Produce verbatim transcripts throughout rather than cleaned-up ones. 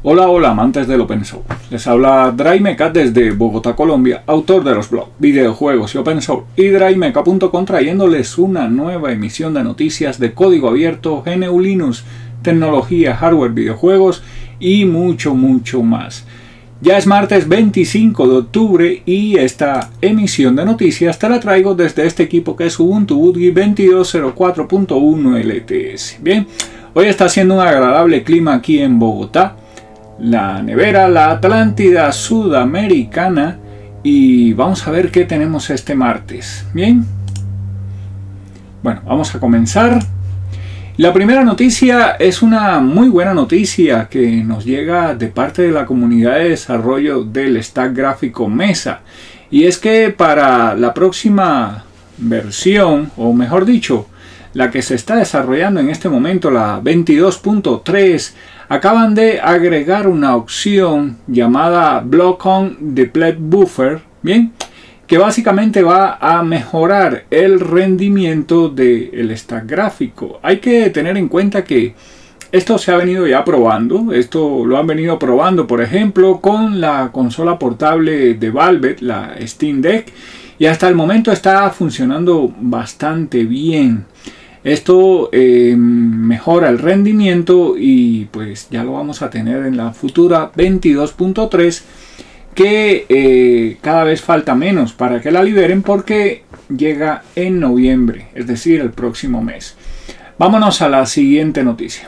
Hola, hola amantes del Open Source. Les habla DryMeca desde Bogotá, Colombia, autor de los blogs, videojuegos y Open Source y drymeca punto com, trayéndoles una nueva emisión de noticias de código abierto, G N U Linux, tecnología, hardware, videojuegos y mucho, mucho más. Ya es martes veinticinco de octubre y esta emisión de noticias te la traigo desde este equipo que es Ubuntu BootGuide veintidós cero cuatro punto uno L T S. Bien, hoy está haciendo un agradable clima aquí en Bogotá. La nevera, la Atlántida sudamericana, y vamos a ver qué tenemos este martes. Bien, bueno, vamos a comenzar. La primera noticia es una muy buena noticia que nos llega de parte de la comunidad de desarrollo del stack gráfico Mesa, y es que para la próxima versión, o mejor dicho, la que se está desarrollando en este momento, la veintidós punto tres, acaban de agregar una opción llamada Block on Deploy Buffer, bien, que básicamente va a mejorar el rendimiento del stack gráfico. Hay que tener en cuenta que esto se ha venido ya probando, esto lo han venido probando, por ejemplo, con la consola portable de Valve, la Steam Deck, y hasta el momento está funcionando bastante bien. Esto eh, mejora el rendimiento y pues ya lo vamos a tener en la futura veintidós punto tres, que eh, cada vez falta menos para que la liberen porque llega en noviembre, es decir, el próximo mes. Vámonos a la siguiente noticia.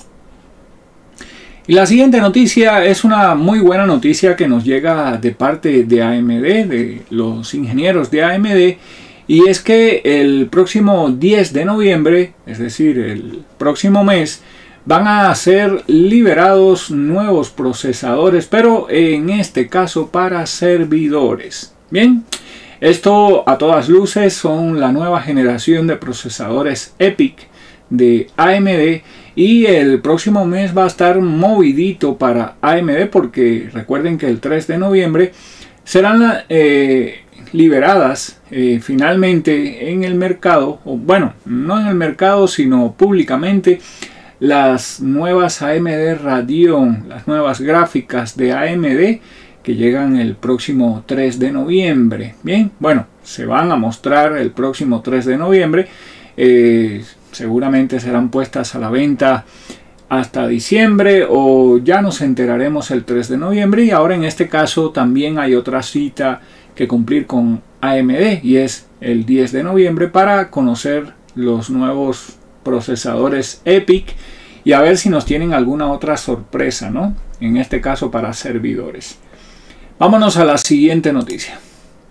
Y la siguiente noticia es una muy buena noticia que nos llega de parte de A M D, de los ingenieros de A M D. Y es que el próximo diez de noviembre, es decir, el próximo mes, van a ser liberados nuevos procesadores, pero en este caso para servidores. Bien, esto a todas luces son la nueva generación de procesadores EPYC de A M D, y el próximo mes va a estar movidito para A M D porque recuerden que el tres de noviembre serán eh, liberadas eh, finalmente en el mercado, o bueno, no en el mercado sino públicamente, las nuevas A M D Radeon, las nuevas gráficas de A M D que llegan el próximo tres de noviembre. Bien, bueno, se van a mostrar el próximo tres de noviembre, eh, seguramente serán puestas a la venta hasta diciembre, o ya nos enteraremos el tres de noviembre. Y ahora en este caso también hay otra cita que cumplir con A M D, y es el diez de noviembre para conocer los nuevos procesadores EPYC y a ver si nos tienen alguna otra sorpresa, ¿no? En este caso para servidores. Vámonos a la siguiente noticia.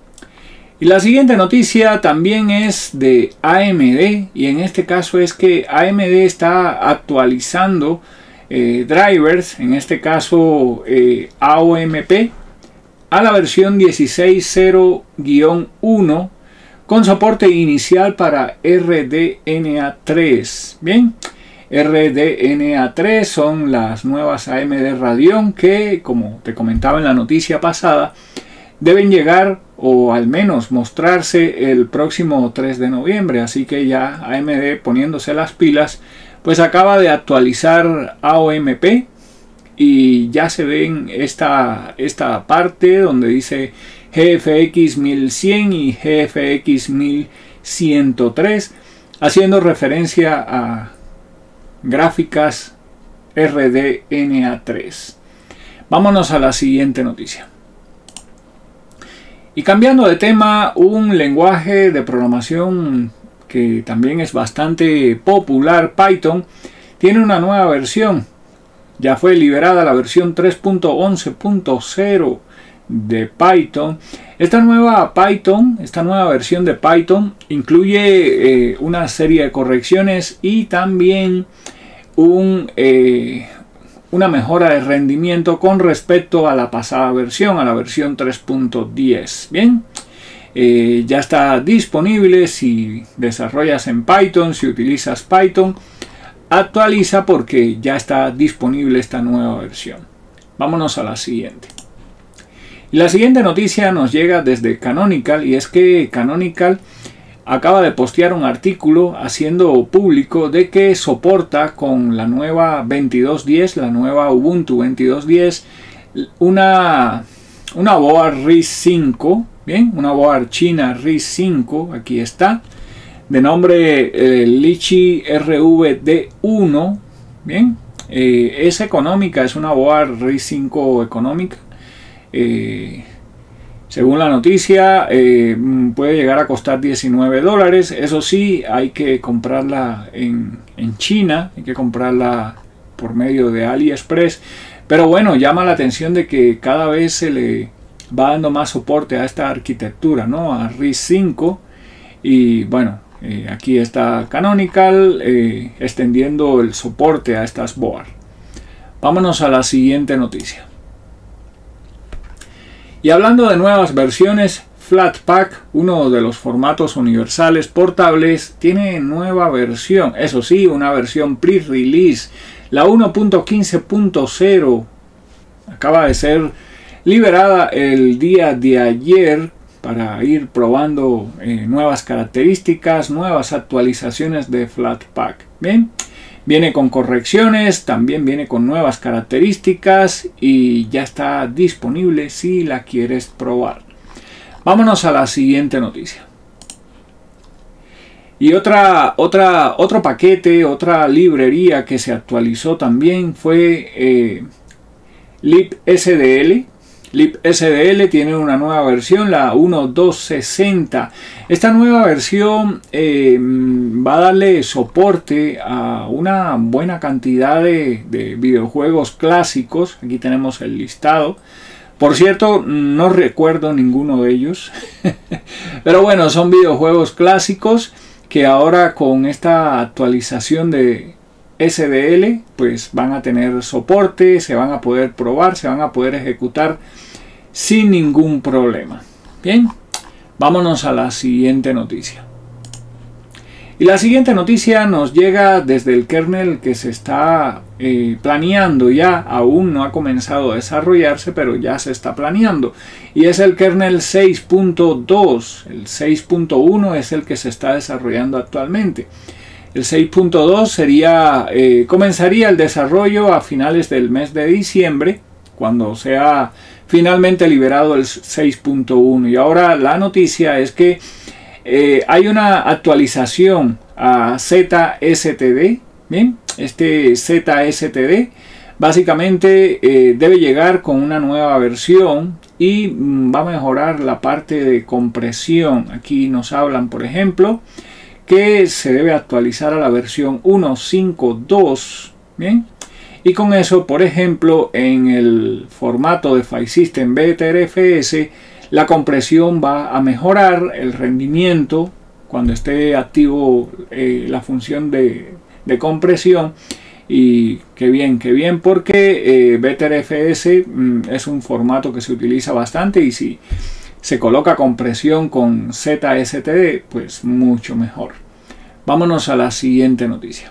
Y la siguiente noticia también es de A M D, y en este caso es que A M D está actualizando eh, drivers, en este caso eh, A O M P, a la versión dieciséis punto cero guión uno con soporte inicial para R D N A tres. Bien, R D N A tres son las nuevas A M D Radeon que, como te comentaba en la noticia pasada, deben llegar o al menos mostrarse el próximo tres de noviembre. Así que ya A M D, poniéndose las pilas, pues acaba de actualizar A O M P. Y ya se ven esta, esta parte donde dice G F X mil cien y G F X mil ciento tres, haciendo referencia a gráficas R D N A tres. Vámonos a la siguiente noticia. Y cambiando de tema, un lenguaje de programación que también es bastante popular, Python, tiene una nueva versión. Ya fue liberada la versión tres punto once punto cero de Python. Esta nueva Python, esta nueva versión de Python incluye eh, una serie de correcciones y también un, eh, una mejora de rendimiento con respecto a la pasada versión, a la versión tres punto diez. Bien, eh, ya está disponible si desarrollas en Python, si utilizas Python. Actualiza porque ya está disponible esta nueva versión. Vámonos a la siguiente. Y la siguiente noticia nos llega desde Canonical, y es que Canonical acaba de postear un artículo haciendo público de que soporta con la nueva veintidós diez, la nueva Ubuntu veintidós diez, una, una board R I S cinco, bien, una board china R I S cinco, aquí está, de nombre eh, Litchi R V D uno, bien, eh, es económica, es una board R I S cinco económica. Eh, según la noticia, eh, puede llegar a costar diecinueve dólares. Eso sí, hay que comprarla en, en China, hay que comprarla por medio de AliExpress. Pero bueno, llama la atención de que cada vez se le va dando más soporte a esta arquitectura, ¿no? A R I S cinco. Y bueno, eh, aquí está Canonical eh, extendiendo el soporte a estas board. Vámonos a la siguiente noticia. Y hablando de nuevas versiones, Flatpak, uno de los formatos universales portables, tiene nueva versión. Eso sí, una versión pre-release. La uno punto quince punto cero acaba de ser liberada el día de ayer para ir probando eh, nuevas características, nuevas actualizaciones de Flatpak. Bien. Viene con correcciones, también viene con nuevas características y ya está disponible si la quieres probar. Vámonos a la siguiente noticia. Y otra, otra, otro paquete, otra librería que se actualizó también fue eh, libsdl. libsdl tiene una nueva versión, la uno punto dos punto sesenta. Esta nueva versión eh, va a darle soporte a una buena cantidad de, de videojuegos clásicos. Aquí tenemos el listado. Por cierto, no recuerdo ninguno de ellos. Pero bueno, son videojuegos clásicos que ahora con esta actualización de S D L pues van a tener soporte, se van a poder probar, se van a poder ejecutar sin ningún problema. Bien, vámonos a la siguiente noticia. Y la siguiente noticia nos llega desde el kernel que se está eh, planeando ya, aún no ha comenzado a desarrollarse, pero ya se está planeando. Y es el kernel seis punto dos, el seis punto uno es el que se está desarrollando actualmente. El seis punto dos sería, eh, comenzaría el desarrollo a finales del mes de diciembre, cuando sea finalmente liberado el seis punto uno. Y ahora la noticia es que eh, hay una actualización a Z S T D. Bien, este Z S T D básicamente eh, debe llegar con una nueva versión y mm, va a mejorar la parte de compresión. Aquí nos hablan, por ejemplo, que se debe actualizar a la versión uno punto cinco punto dos. Bien. Y con eso, por ejemplo, en el formato de File System B T R F S, la compresión va a mejorar el rendimiento cuando esté activo eh, la función de, de compresión. Y qué bien, qué bien, porque eh, B T R F S mm, es un formato que se utiliza bastante y si se coloca compresión con Z S T D, pues mucho mejor. Vámonos a la siguiente noticia.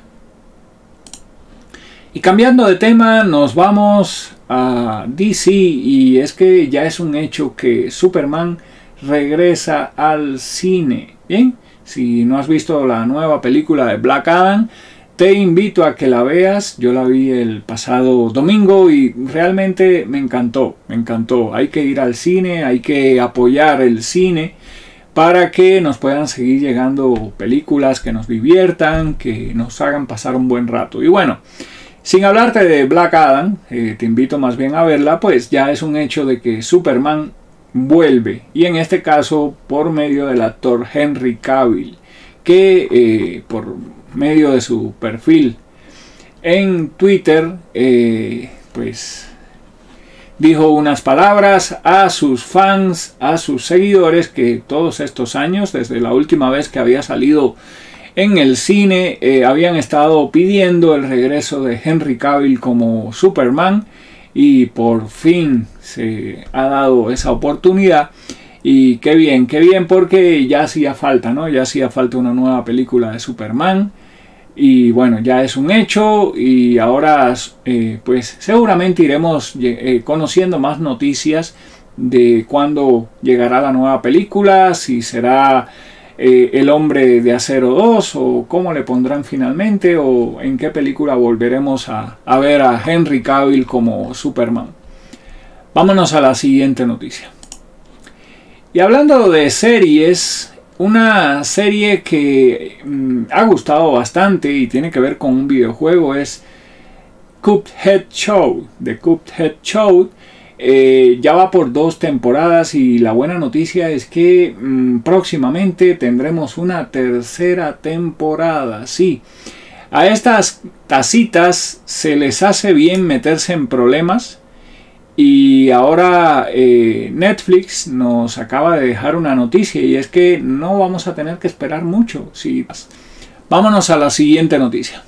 Y cambiando de tema, nos vamos a D C y es que ya es un hecho que Superman regresa al cine. Bien, si no has visto la nueva película de Black Adam, te invito a que la veas. Yo la vi el pasado domingo y realmente me encantó, me encantó. Hay que ir al cine, hay que apoyar el cine para que nos puedan seguir llegando películas que nos diviertan, que nos hagan pasar un buen rato. Y bueno, sin hablarte de Black Adam, eh, te invito más bien a verla, pues ya es un hecho de que Superman vuelve. Y en este caso por medio del actor Henry Cavill, que eh, por medio de su perfil en Twitter, eh, pues dijo unas palabras a sus fans, a sus seguidores, que todos estos años, desde la última vez que había salido en el cine, eh, habían estado pidiendo el regreso de Henry Cavill como Superman y por fin se ha dado esa oportunidad. Y qué bien, qué bien, porque ya hacía falta, ¿no? Ya hacía falta una nueva película de Superman. Y bueno, ya es un hecho y ahora eh, pues seguramente iremos eh, conociendo más noticias de cuándo llegará la nueva película, si será eh, El Hombre de Acero dos, o cómo le pondrán finalmente, o en qué película volveremos a, a ver a Henry Cavill como Superman. Vámonos a la siguiente noticia. Y hablando de series, una serie que mmm, ha gustado bastante y tiene que ver con un videojuego es Cuphead Show. The Cuphead Show eh, ya va por dos temporadas y la buena noticia es que mmm, próximamente tendremos una tercera temporada. Sí, a estas tacitas se les hace bien meterse en problemas. Y ahora eh, Netflix nos acaba de dejar una noticia, y es que no vamos a tener que esperar mucho. Sí. Vámonos a la siguiente noticia.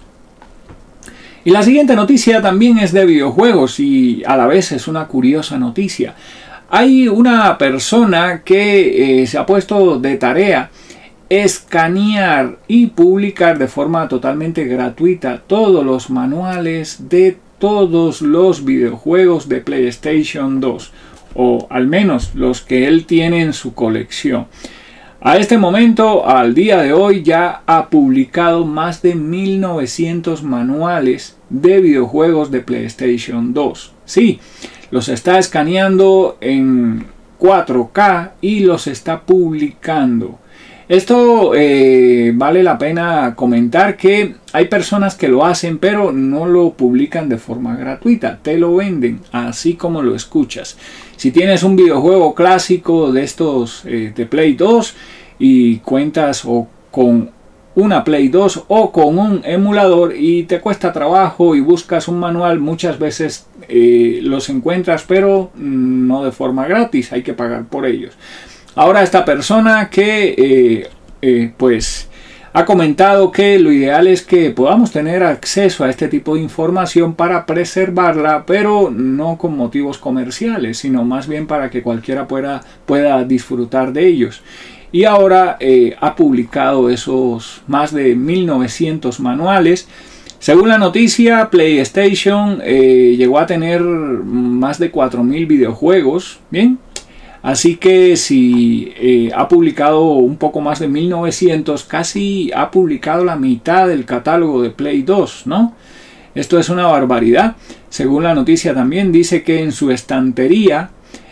Y la siguiente noticia también es de videojuegos y a la vez es una curiosa noticia. Hay una persona que eh, se ha puesto de tarea escanear y publicar de forma totalmente gratuita todos los manuales de todos los videojuegos de PlayStation dos, o al menos los que él tiene en su colección. A este momento, al día de hoy, ya ha publicado más de mil novecientos manuales de videojuegos de PlayStation dos. Sí, los está escaneando en cuatro K y los está publicando. Esto eh, vale la pena comentar que hay personas que lo hacen, pero no lo publican de forma gratuita, te lo venden así como lo escuchas. Si tienes un videojuego clásico de estos eh, de Play dos y cuentas o con una Play dos o con un emulador y te cuesta trabajo y buscas un manual, muchas veces eh, los encuentras, pero no de forma gratis, hay que pagar por ellos. Ahora esta persona que eh, eh, pues ha comentado que lo ideal es que podamos tener acceso a este tipo de información para preservarla, pero no con motivos comerciales, sino más bien para que cualquiera pueda, pueda disfrutar de ellos. Y ahora eh, ha publicado esos más de mil novecientos manuales. Según la noticia, PlayStation eh, llegó a tener más de cuatro mil videojuegos. Bien. Así que si eh, ha publicado un poco más de mil novecientos, casi ha publicado la mitad del catálogo de Play dos, ¿no? Esto es una barbaridad. Según la noticia también dice que en su estantería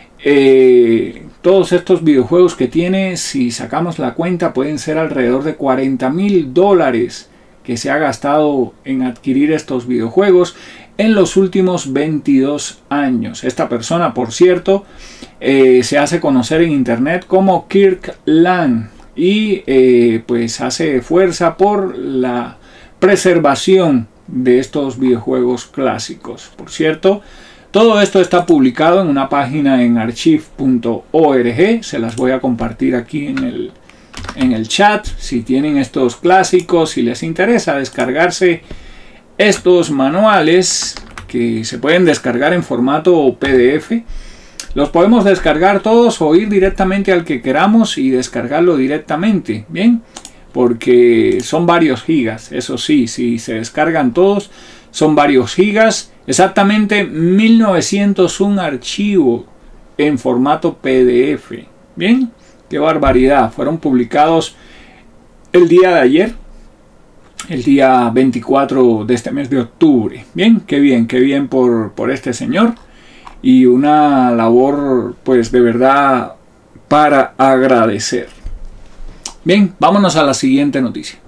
eh, todos estos videojuegos que tiene, si sacamos la cuenta, pueden ser alrededor de cuarenta mil dólares que se ha gastado en adquirir estos videojuegos en los últimos veintidós años. Esta persona, por cierto, eh, se hace conocer en internet como Kirk Lang y eh, pues hace fuerza por la preservación de estos videojuegos clásicos. Por cierto, todo esto está publicado en una página en archive punto org. Se las voy a compartir aquí en el, en el chat. Si tienen estos clásicos, si les interesa descargarse estos manuales que se pueden descargar en formato P D F, los podemos descargar todos o ir directamente al que queramos y descargarlo directamente, bien, porque son varios gigas. Eso sí, si se descargan todos son varios gigas, exactamente mil novecientos uno archivos en formato P D F. Bien, qué barbaridad. Fueron publicados el día de ayer, el día veinticuatro de este mes de octubre. Bien, qué bien, qué bien por, por este señor. Y una labor, pues, de verdad para agradecer. Bien, vámonos a la siguiente noticia.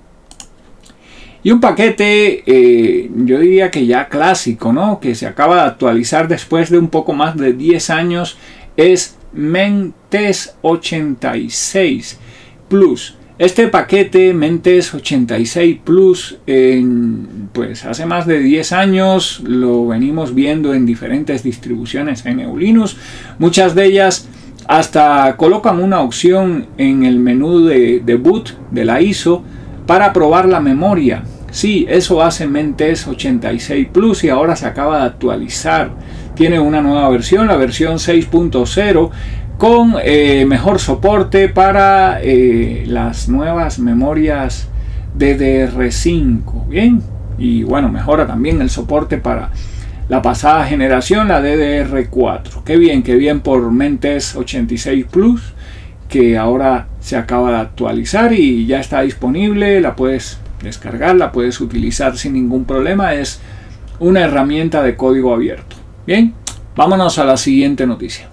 Y un paquete, eh, yo diría que ya clásico, ¿no? Que se acaba de actualizar después de un poco más de diez años, es Mentes ochenta y seis Plus. Este paquete Mentes ochenta y seis Plus, en, pues hace más de diez años lo venimos viendo en diferentes distribuciones en G N U Linux. Muchas de ellas hasta colocan una opción en el menú de, de boot de la I S O para probar la memoria. Sí, eso hace Mentes ochenta y seis Plus y ahora se acaba de actualizar. Tiene una nueva versión, la versión seis punto cero, con eh, mejor soporte para eh, las nuevas memorias D D R cinco. Bien, y bueno, mejora también el soporte para la pasada generación, la D D R cuatro. Qué bien, qué bien por Mentes ochenta y seis Plus, que ahora se acaba de actualizar y ya está disponible. La puedes descargar, la puedes utilizar sin ningún problema. Es una herramienta de código abierto. Bien, vámonos a la siguiente noticia.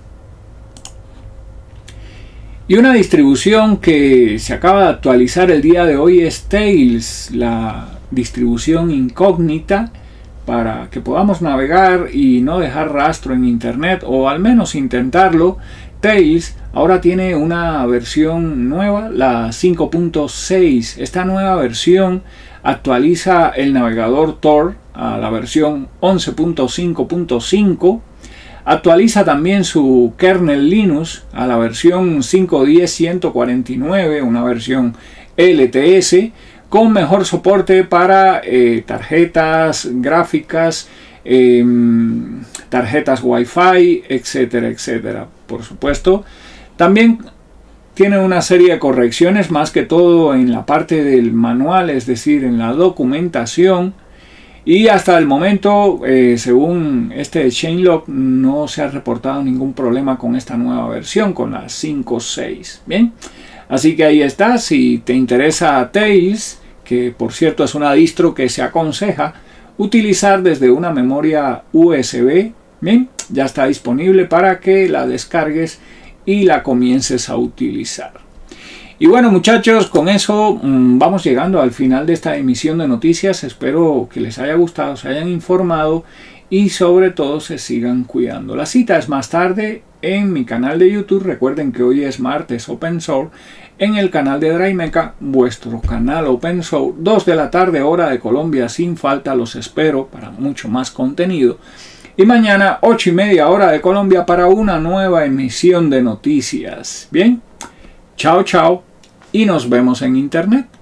Y una distribución que se acaba de actualizar el día de hoy es Tails, la distribución incógnita para que podamos navegar y no dejar rastro en internet, o al menos intentarlo. Tails ahora tiene una versión nueva, la cinco punto seis. Esta nueva versión actualiza el navegador Tor a la versión once punto cinco punto cinco. Actualiza también su kernel Linux a la versión cinco punto diez punto ciento cuarenta y nueve, una versión L T S, con mejor soporte para eh, tarjetas gráficas, eh, tarjetas Wi-Fi, etcétera, etcétera. Por supuesto, también tiene una serie de correcciones, más que todo en la parte del manual, es decir, en la documentación. Y hasta el momento, eh, según este changelog, no se ha reportado ningún problema con esta nueva versión, con la cinco punto seis. Bien, así que ahí está. Si te interesa Tails, que por cierto es una distro que se aconseja utilizar desde una memoria U S B, bien, ya está disponible para que la descargues y la comiences a utilizar. Y bueno, muchachos, con eso mmm, vamos llegando al final de esta emisión de noticias. Espero que les haya gustado, se hayan informado y sobre todo se sigan cuidando. La cita es más tarde en mi canal de YouTube. Recuerden que hoy es martes Open Source en el canal de Draimeca, vuestro canal Open Source, dos de la tarde hora de Colombia sin falta. Los espero para mucho más contenido. Y mañana ocho y media hora de Colombia para una nueva emisión de noticias. Bien, chao chao y nos vemos en internet.